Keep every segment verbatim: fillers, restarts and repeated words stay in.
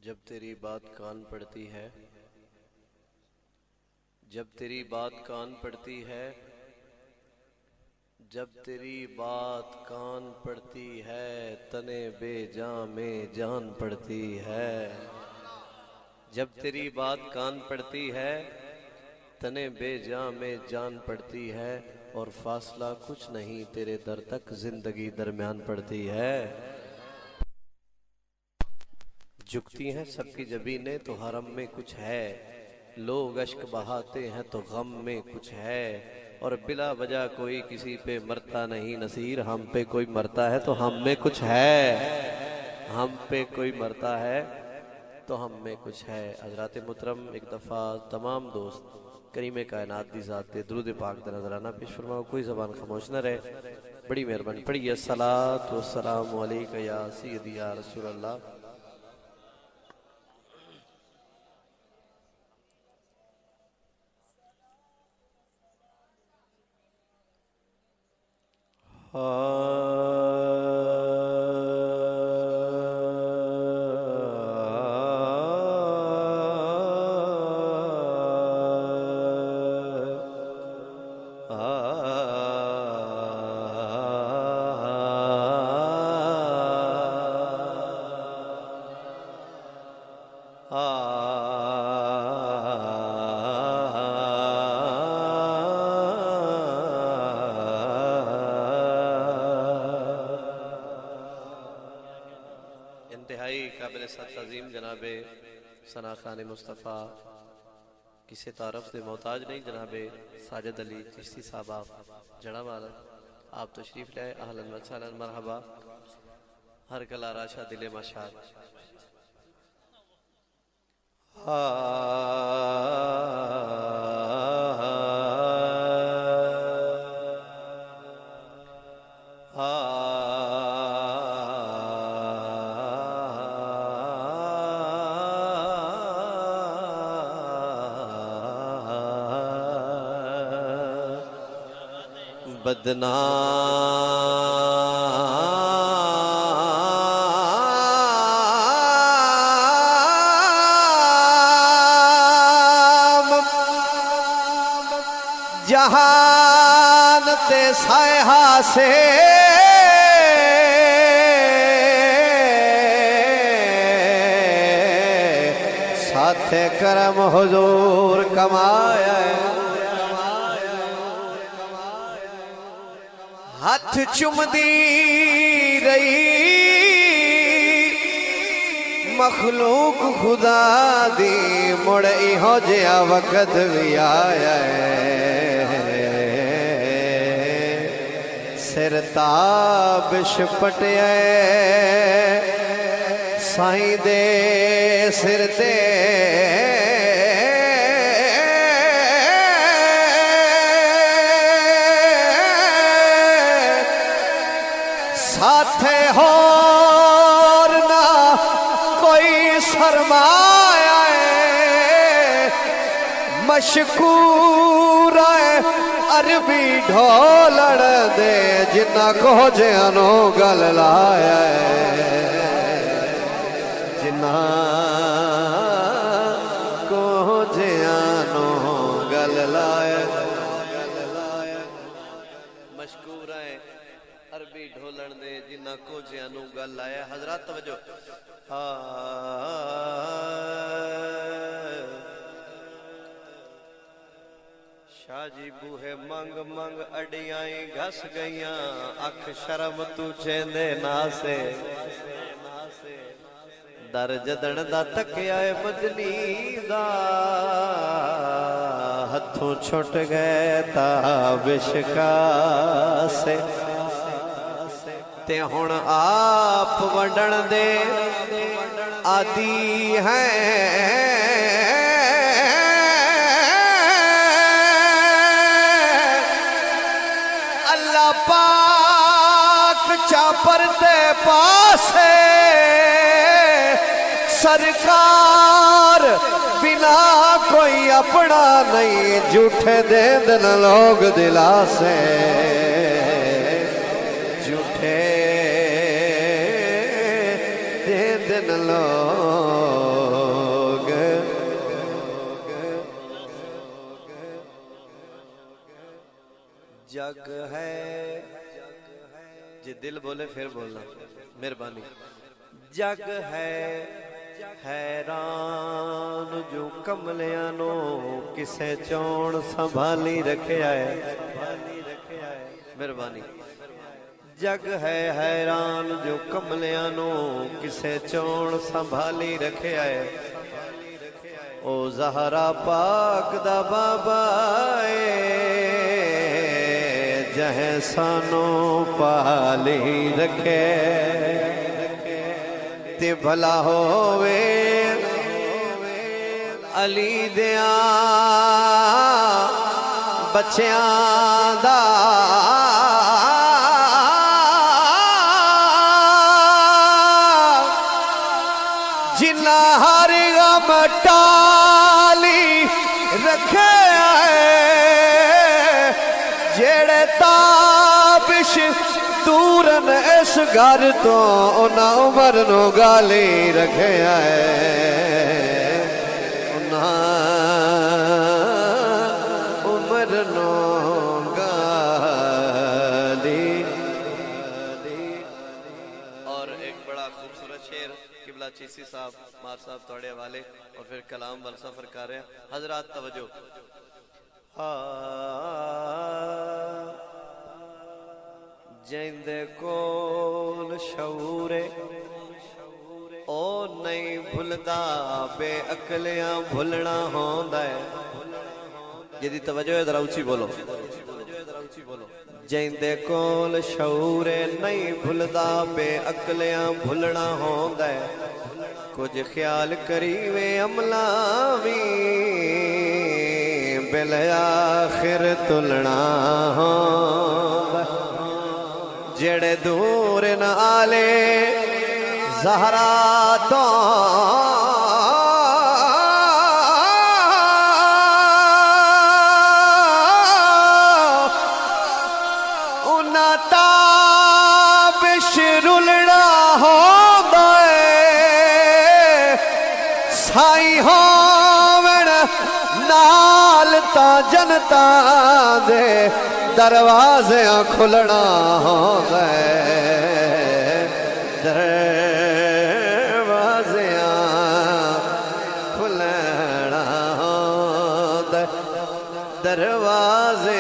جب تیری بات کان پڑتی ہے جب تیری بات کان پڑتی ہے جب تیری بات کان پڑتی ہے تنے بے جاں میں جان پڑتی ہے جب تیری بات کان پڑتی ہے تنے بے جاں میں جان پڑتی ہے اور فاصلہ کچھ نہیں تیرے در تک زندگی درمیان پڑتی ہے جھکتی ہیں سب کی جبینیں تو حرم میں کچھ ہے لوگ اشک بہاتے ہیں تو غم میں کچھ ہے اور بلا وجہ کوئی کسی پہ مرتا نہیں نصیر ہم پہ کوئی مرتا ہے تو ہم میں کچھ ہے ہم پہ کوئی مرتا ہے تو ہم میں کچھ ہے حضرات محترم ایک دفعہ تمام دوست کریم کائنات دی ذات دے درود پاک دا نظرانہ پیش فرماؤ کوئی زبان خاموش نہ رہے بڑی مہربانی پڑھیے الصلاۃ والسلام علیک یا سیدی یا رسول اللہ انتہائی قابل ست عظیم جناب ثنا خان مصطفیٰ کسی تعارف دے محتاج نہیں جناب ساجد علی چشتی صاحب آپ جڑا والا آپ تشریف لائے اہلا و سہلا مرحبا ہر کلا راشا دل مشاد بدنام جہان تے سائحہ سے ساتھ کرم حضور کمایا ہے ہاتھ چم دی رہی مخلوق خدا دی مڑی ہو جیا وقت بھی آیا ہے سر تابش پٹیا سائیں دے سر تے ساتھ اور نہ کوئی سرمایہ ہے مشکور ہے عربی ڈھولڑ دے جنہ کو جانو گل لایا ہے جنہ کو جانو گل لایا مشکور ہے عربی ڈھولن دے جنہ کو جانو گل آیا حضرات توجہ شاہ جی بوہے منگ منگ اڈیائیں گھس گئیاں اکھ شرم تو چیندے ناسے در جدن دا تکیائے مدنی دا ہتھوں چھوٹ گئے تابشکا سے تے ہون آپ ونڈن دے آدھی ہیں اللہ پاک چاپر تے پاسے سرکار بنا کوئی اپنا نہیں جھوٹے دے دن لوگ دلا سے جھوٹے دے دن لوگ جگ ہے جی دل بولے پھر بولنا مہربانی جگ ہے حیران جو کملیاں نو کسے چون سنبھالی رکھے آئے مہربانی جگ ہے حیران جو کملیاں نو کسے چون سنبھالی رکھے آئے او زہرا پاک دا بابا جہے سانو پالی رکھے تے بھلا ہووے علی دیاں بچیاں دا جنہ ہر غم ٹالی رکھے جیڑے تابش دورن اس گھر تو انہاں عمر نو گالی رکھے آئے انہاں عمر نو گالی اور ایک بڑا خوبصورت شعر قبلہ چیسی صاحب مار صاحب توڑے والے اور پھر کلام وال سفر کر رہے ہیں حضرات توجہ جیندے کول شعورے او نہیں بھلدا بے عقلیاں بھلنا ہوندا ہے جدی توجہ ہے ذرا اونچی بولو جیندے کول شعورے نہیں بھلدا بے عقلیاں بھلنا ہوندا ہے کچھ خیال کریوے عملاوی بالآخر تلنا ہوندا جڑے دور نہ آلے زہرا تو انہاں تابش رلنا ہوندا ہے سائی ہوون نال تا جنتا دے دروازے کھلنا ہوندا ہے دروازے کھلنا ہوندا ہے دروازے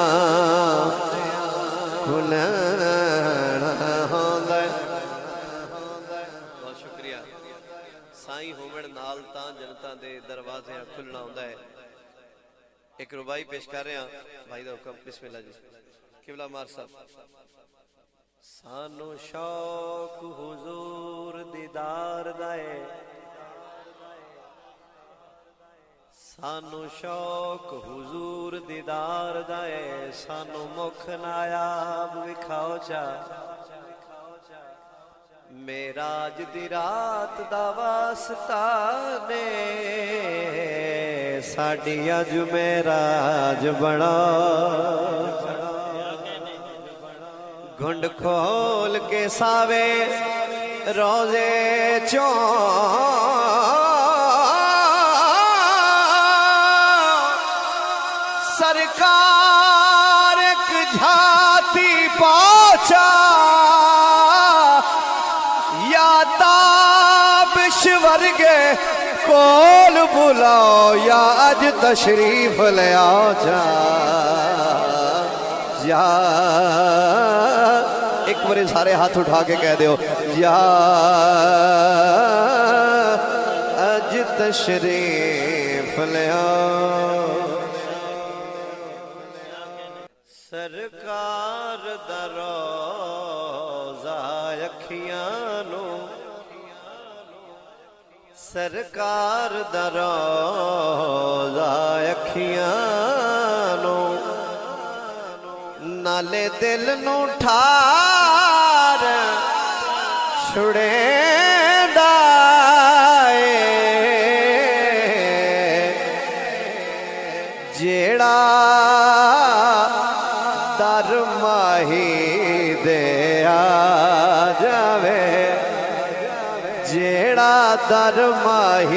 کھلنا ہوندا ہے بہت شکریہ سائیں ہومن نال تاں جنتا دے دروازے کھلنا ہوندا ہے ایک ربائی پیش کر رہے ہیں بھائی دا حکم بسم اللہ جی قبلہ مار صاحب سانو شوق حضور دیدار دائے سانو شوق حضور دیدار دائے سانو مکھ نایاب وکھاؤ چا میراج دی رات دا واسطہ نے ساڑی اج میراج بنا گھنڈ کھول کے ساوے روزے چون سرکار ایک جھاتی پہنچا یا تابش ورگے کول بلاؤ یا اج تشریف لے آؤ جا یا ایک بار سارے ہاتھ اٹھا کے کہہ دیو یا اج تشریف لے آؤ سرکار دا روزہ اکھیاں نو سرکار دا روزہ اکھیاں نو نالے دل نو ٹھار چھڑے دائے جیڑا در ماہی دے آ جاوے جیڑا در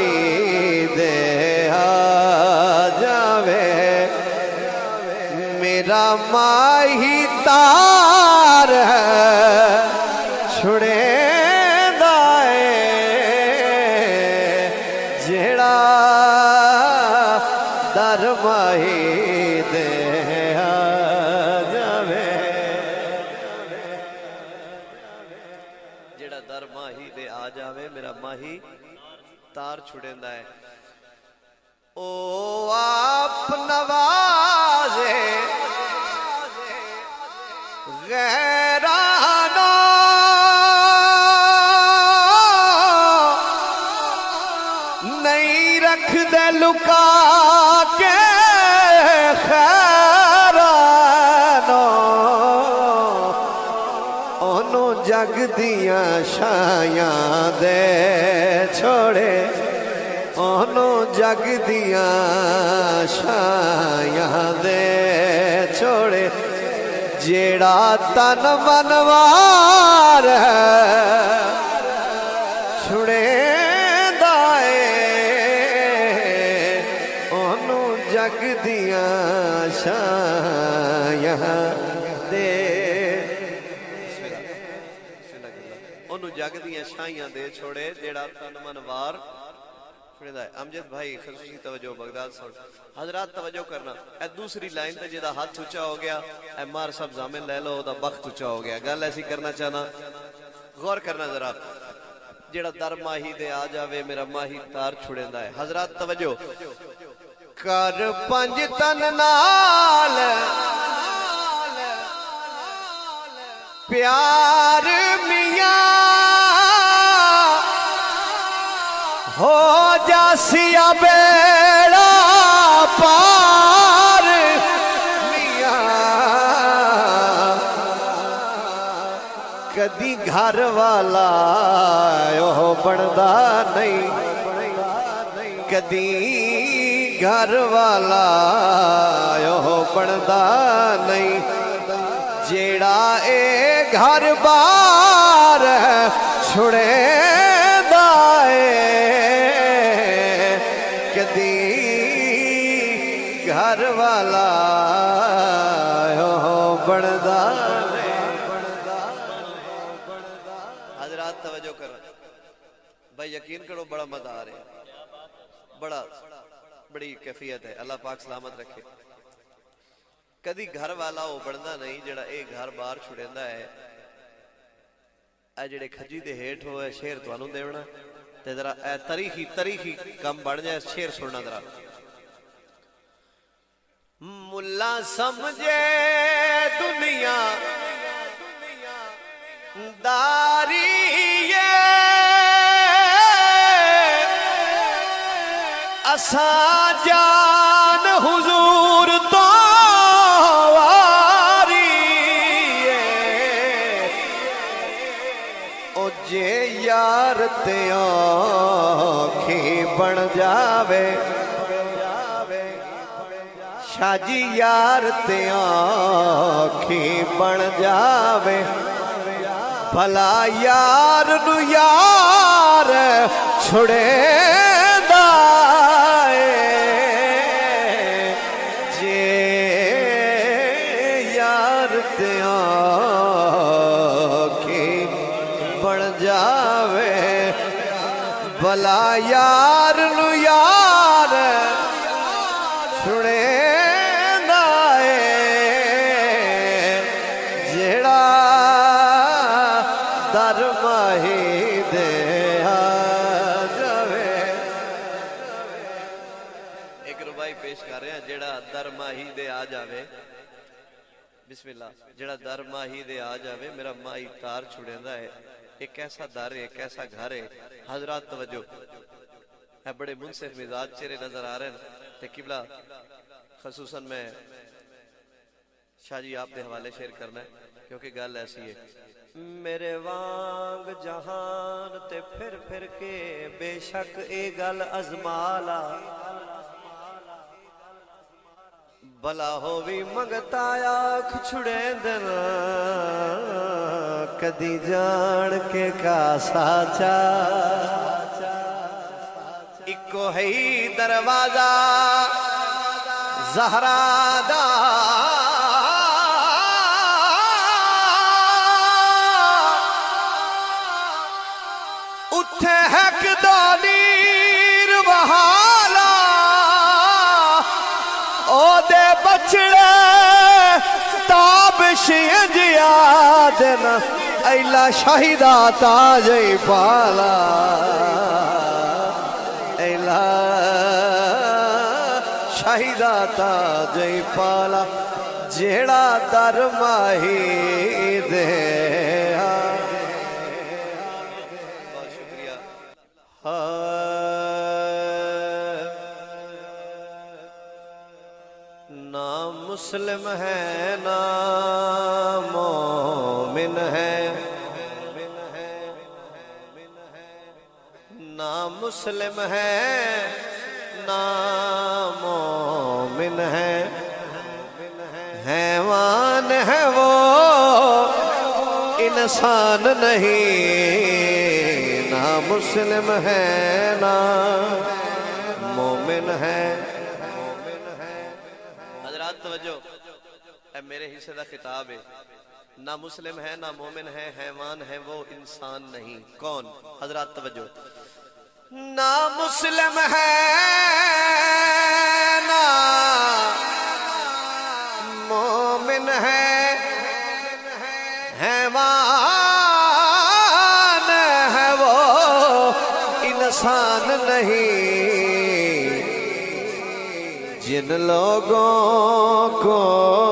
ماہی دے آ جاوے میرا ماہی تار ہے چھڑے دائے جیڑا در ماہی دے آ جاوے جیڑا در ماہی دے آ جاوے میرا ماہی تار چھڑے دائے او آپ نوازے غیرانو نہیں رکھ دے لکا کے خیرانو انہوں جگ دیاں شایاں دے چھوڑے انہوں جگ دیاں شایاں دے چھوڑے جیڑا تن منوار ہے چھڑے دائے انہوں جگ دیاں شایاں دے انہوں جگ دیاں شایاں دے چھوڑے جیڑا تن منوار امجد بھائی خصوصی توجہ بغداد سن حضرات توجہ کرنا اے دوسری لائن تے جدا ہاتھ اچھا ہو گیا اے مار سب زامن لے لو دا بخت اچھا ہو گیا گل ایسی کرنا چاہنا غور کرنا ذرا جڑا در ماہی دے آ جاوے میرا ماہی تار چھڑیندا ہے حضرات توجہ کر پنج تن نال پیار میاں ہو جاسیا بیڑا پار میاں کدی گھر والا یو بندا نہیں کدی گھر والا یو بندا نہیں جیڑا اے گھر بار چھڑے گھر والا ہو بڑھدا حضرات توجہ کر بھائی یقین کرو بڑا مزہ آ رہا ہے بڑا بڑی کیفیت ہے اللہ پاک سلامت رکھے کدی گھر والا ہو بڑھدا نہیں جڑا اے گھر بار چھڑیندا ہے اے جڑے کھجی دے ہیٹ ہوئے شیر توانوں دیونا تے ذرا اے تاریخی تاریخی کم بڑھ جائے شیر سننا ذرا ملا سمجھے دنیا داری اساں جان حضور تو واری او جے یار تے آنکھی بن جاوے شاہ جی یار تے آنکھی بن جاوے بھلا یار نو یار چھڑے دائے جے یار تے آنکھی بن جاوے بھلا یار نو یار چھڑے در ماہی دے آ جاوے ایک ربائی پیش کر رہے ہیں جڑا در ماہی دے آ جاوے بسم اللہ جڑا در ماہی دے آ جاوے میرا ماہی تار چھڑیندا ہے ایک ایسا در ہے ایک ایسا گھر ہے حضرات توجہ ہے بڑے منصف مزاج چہرے نظر آ رہے ہیں تے قبلہ خصوصاً میں شاہ جی آپ دے حوالے شیئر کرنا ہے کیونکہ گل ایسی ہے میرے وانگ جہان تے پھر پھر کے بے شک اے گل ازمالا بلا ہووی منگتا آنکھ چھڑے دینا کدی جان کے کاسا چا اکو ہے دروازہ زہرا دا नीर बहाला ओ दे बचड़े ताबिश जिया देना ऐला शाहिदा ताज पाला ऐला शाहिदा ताज पाला जेड़ा दर माही दे। बहुत शुक्रिया। ना मुस्लिम है ना मोमिन है, ना मुस्लिम है ना मोमिन है, हैवान है वो इंसान नहीं, ना मुस्लिम है ना मोमिन है। हजरात तवज्जो, ऐ मेरे हिस्से का खिताब है। ना मुस्लिम है ना मोमिन है, हैवान है वो इंसान नहीं। कौन? हजरात तवज्जो, ना मुस्लिम है ना मोमिन है, हैवान है वो इंसान नहीं। जिन लोगों को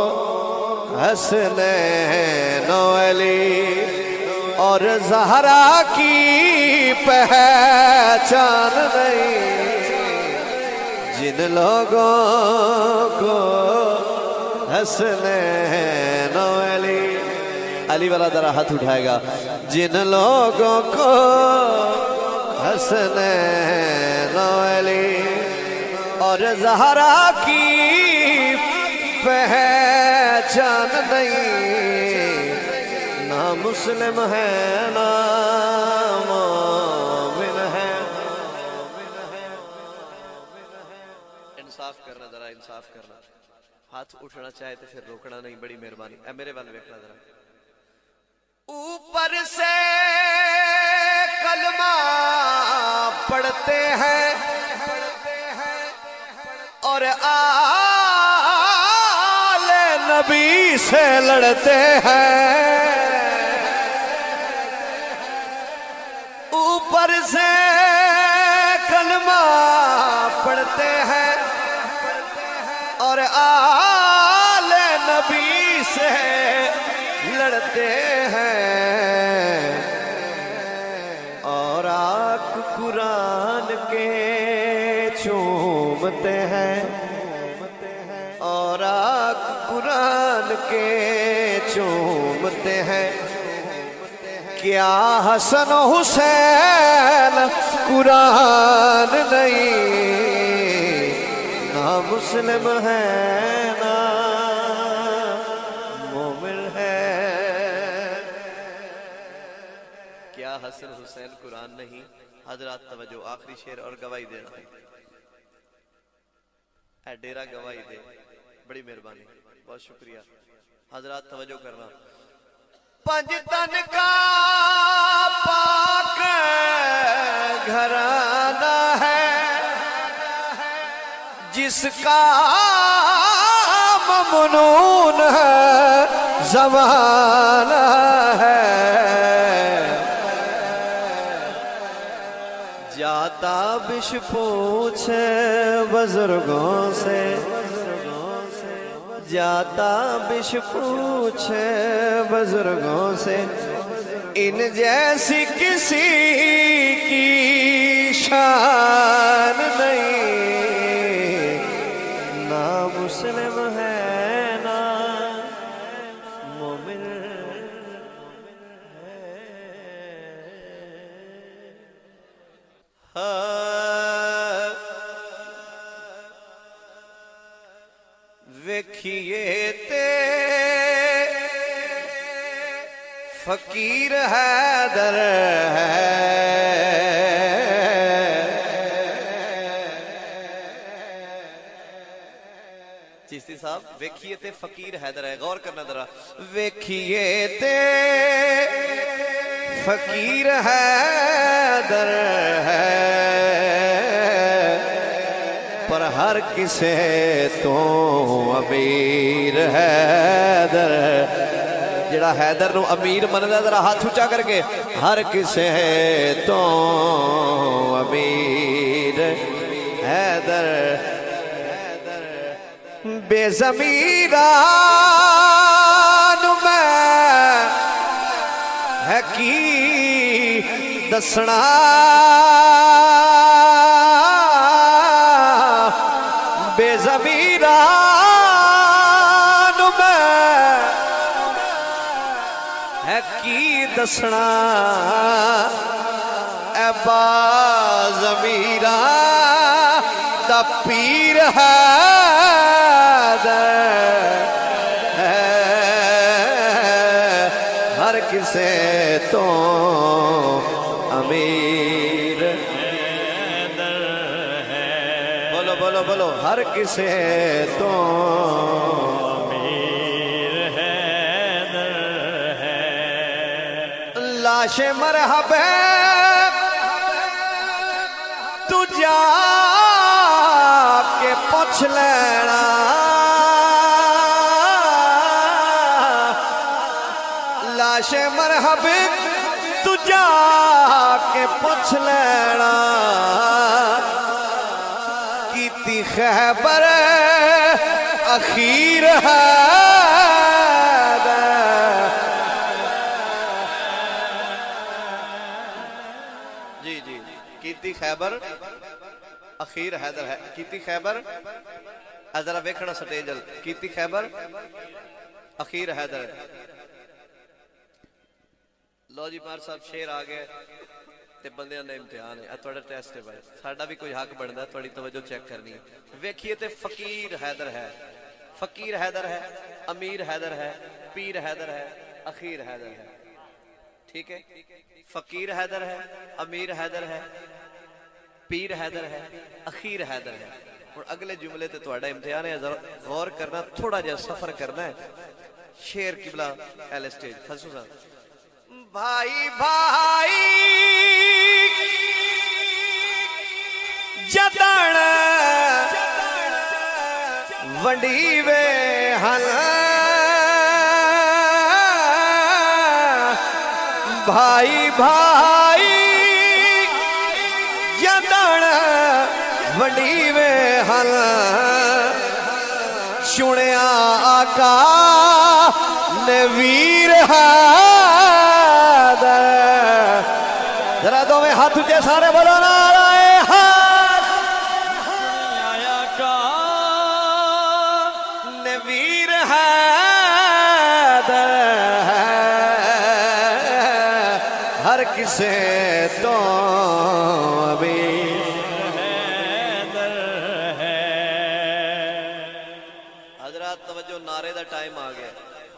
हसनैन अली और ज़हरा की पहचान नहीं, जिन लोगों को हसनैन अली, अली वाला जरा हाथ उठाएगा, जिन लोगों को हसनैन अली और ज़हरा की पहचान नहीं, ना मुस्लिम है ना मोमिन है। इंसाफ करना, जरा इंसाफ करना। हाथ उठना चाहे तो फिर रोकना नहीं, बड़ी मेहरबानी। ऐ मेरे वाल देखना जरा। ऊपर से कलमा पढ़ते हैं और आले नबी से लड़ते हैं, ऊपर से कलमा पढ़ते हैं और आले नबी से लड़ते हैं, और आक कुरान के चूमते हैं, और आक कुरान के चूमते हैं। क्या हसन हुसैन कुरान नहीं, ना मुस्लिम है ना मोमिन है। क्या हसन हुसैन कुरान नहीं? हजरात तवज्जो, आखिरी शेर और गवाही देना है। ऐ डेरा गवाही दे, बड़ी मेहरबानी, बहुत शुक्रिया। हजरात तवज्जो करना। पंज तन का पाक घराना है, जिसका ममनून है ज़माना है। जाता बिश पूछे बुजुर्गों से, जाता बिश पूछे बुजुर्गों से, इन जैसी किसी की शान नहीं, ना मुस्लिम है ना मोमिन है। हाँ वेखिए ते फकीर हैदर है, चिश्ती साहब वेखिए ते फकीर हैदर है, गौर करना जरा। वेखिए ते فقیر حیدر ہے پر ہر کسے تو امیر حیدر جڑا حیدر نو امیر مندا ذرا ہاتھ اونچا کر کے ہر کسے تو امیر حیدر بے ضمیران میں ہے کی دسنا بے ضمیران میں ہے کی دسنا اے با ضمیران دا پیر حیدر ہے ہر کسے تو امیر حیدر ہے بولو بولو بولو ہر کسے تو امیر حیدر ہے لاش مرحب تو جا کے پوچھ لینا لاش مرحب تو جا کے پوچھ لینا کیتی خیبر اخیر حیدر جی جی کیتی خیبر اخیر حیدر ہے کیتی خیبر ذرا ویکھنا سٹیجل کیتی خیبر اخیر حیدر ہے لو جی مار صاحب شیر آگئے تے بندیاں نے امتحان ہے اتوڑا ٹیسٹ ہے بھائی ساڑھا بھی کوئی حق بڑھنا ہے توڑی توجہ چیک کرنی ہے ویکھئے تے فقیر حیدر ہے فقیر حیدر ہے امیر حیدر ہے پیر حیدر ہے اخیر حیدر ہے ٹھیک ہے فقیر حیدر ہے امیر حیدر ہے پیر حیدر ہے اخیر حیدر ہے اور اگلے جملے تے توڑا امتحان ہے غور کرنا تھوڑا جا سفر کرنا ہے شیر قبلہ ایل اسٹیج خصوص صاحب بھائی بھائی جدن ونڈی وے ہن بھائی بھائی جدن ونڈی وے ہن سنیا آقا نے ویر حیدر ذرا دو میں ہاتھ اٹھے سارے بولو نعرہ حیدر آقا نے ویر حیدر ہر کسے تو امیر حیدر ہے حضرات توجہ نعرے دا ٹائم آ گیا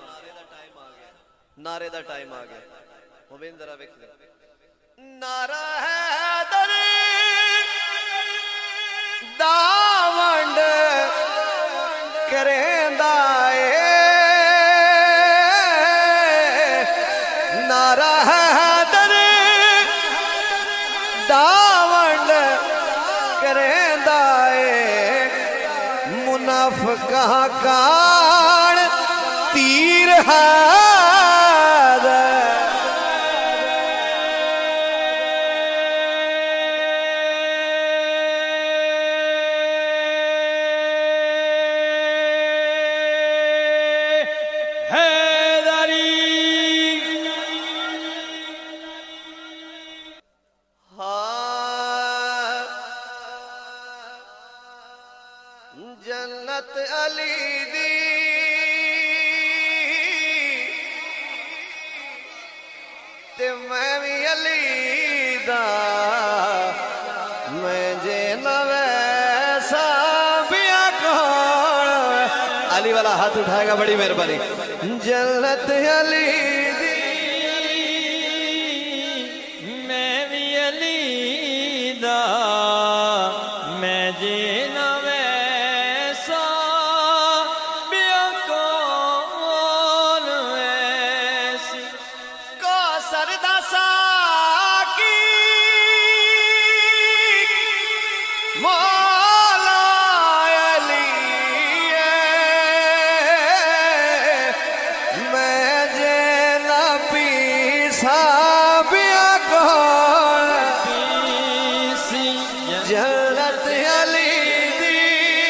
نعرے دا ٹائم آ گیا مبین ذرا ویکھ لے نعرہ حیدر داونڈ کریندا اے نعرہ حیدر داونڈ کریندا اے منافقاں کان تیر حیدر جنت علی دی تے میں بھی علی دا میں جے نہ ویسا بیا کون علی والا ہاتھ اٹھائے گا بڑی مہربانی جنت علی دی میں بھی علی دا میں جے نہ سرداسا مولا علی میں جے نہ پیسا بیا کون جنت علی دی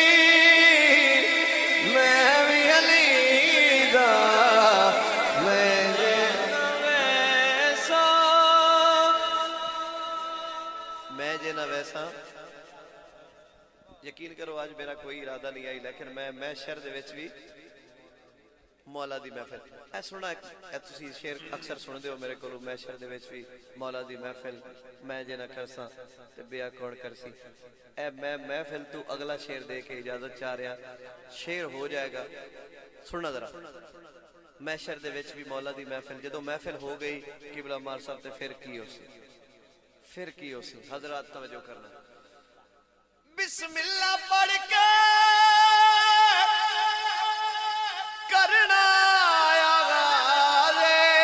میں بھی علی دا میں جے نہ ویسا میں جے نہ ویسا یقین کرو آج میرا کوئی ارادہ نہیں آئی لیکن میں میں شہر دے وچ بھی مولا دی محفل اے سننا اے تسی شعر اکثر سن دے ہو میرے کو میں شہر دے وچ بھی مولا دی محفل میں جے نہ کرساں تے بیا کون کرسی اے میں محفل تو اگلا شعر دے کے اجازت چاہ رہا شعر ہو جائے گا سننا ذرا میں شہر دے وچ بھی مولا دی محفل جدو محفل ہو گئی قبلہ مار صاحب تے پھر کی ہو سی پھر کی ہو سی حضرات توجہ کرنا بسم اللہ پڑھ کے کرنا آغاز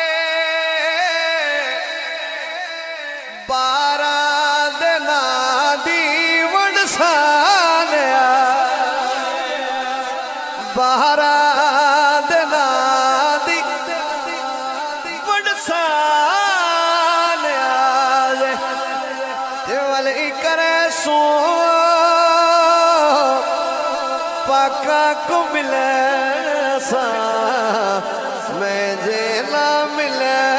بارہ دنا دی وڑسانیا بارہ دنا دی وڑسانیا دیوالی کرے سو پاکا کو ملے سا میں جے نہ ملے